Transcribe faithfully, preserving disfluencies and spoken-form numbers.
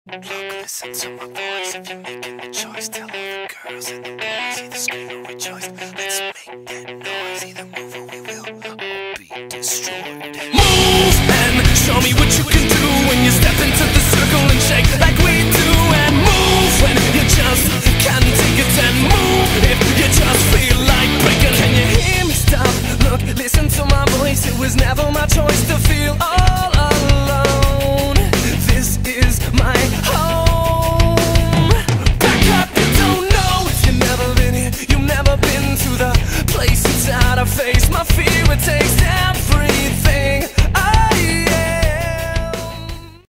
Look, listen to my voice. If you're making the choice, tell all the girls and the boys, either scream or rejoice. Let's make that noise, either move or we will all be destroyed.